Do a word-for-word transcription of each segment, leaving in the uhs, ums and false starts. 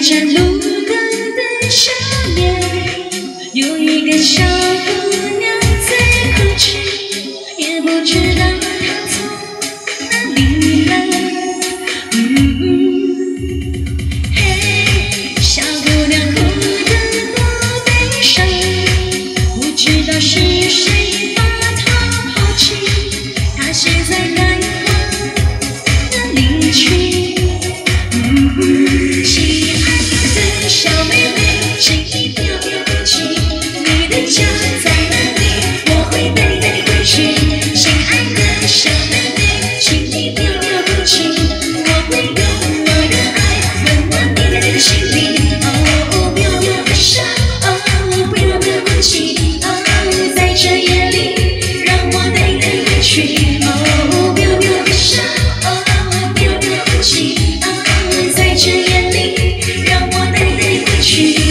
盏路灯的下面，有一个小姑娘在哭泣，也不知道她从哪里来。嗯嗯，嘿，小姑娘哭得多悲伤，不知道是谁把她抛弃，她现在该往哪里去？嗯嗯，亲爱的小妹妹，请你不要不要哭泣，你的家在哪里？我会带你带你回去。亲爱的小妹妹，请你不要不要哭泣，我会用我的爱温暖你的心灵。哦，不要不要悲伤，哦，不要不要哭泣，哦，在这夜里，让我带你带你回去。哦，不要不要悲伤，哦，不要不要哭泣，哦，在这夜里，让我带你带你回去。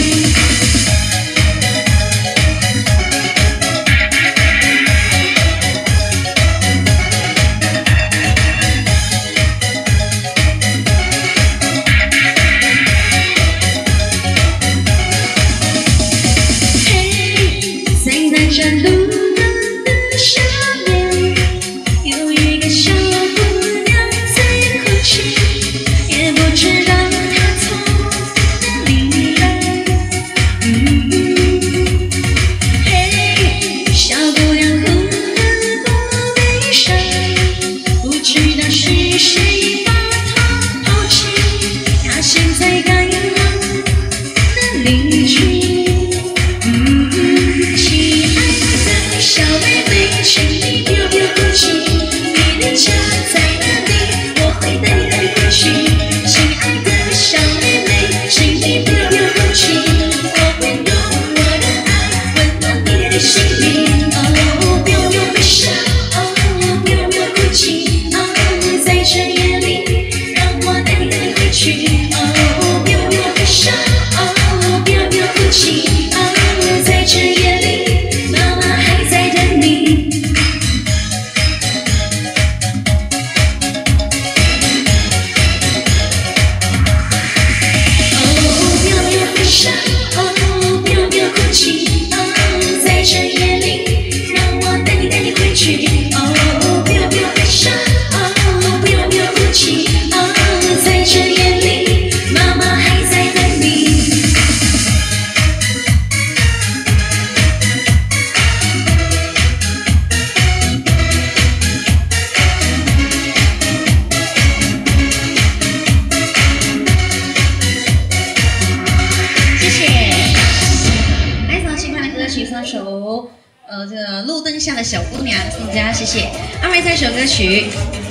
在那盏路灯的下面，有一个小姑娘在哭泣，也不知道她从哪里来。嗯嗯，嘿，小姑娘哭得多悲伤，不知道是谁把她抛弃，她现在该往哪里去？嗯嗯，亲爱的小妹妹，请你不要不要哭泣，你的家在哪里？我会带你带你回去。亲爱的小妹妹，请你不要不要哭泣，我会用我的爱温暖你的心灵。哦，不要不要悲伤，哦，不要不要哭泣，哦，在这夜里，让我带你带你回去。哦，不要不要悲伤，哦，不要不要哭泣，哦，在这夜里，妈妈还在等你。哦，不要不要悲伤，哦，不要不要哭泣，哦，在这夜里，让我带你带你回去。哦，不要不要悲伤，哦，不要不要哭泣，哦，在这夜里，妈妈还在等你。谢谢，来一首喜欢的歌曲，送首呃这个路灯下的小姑娘，送大家，谢谢。阿妹这首歌曲。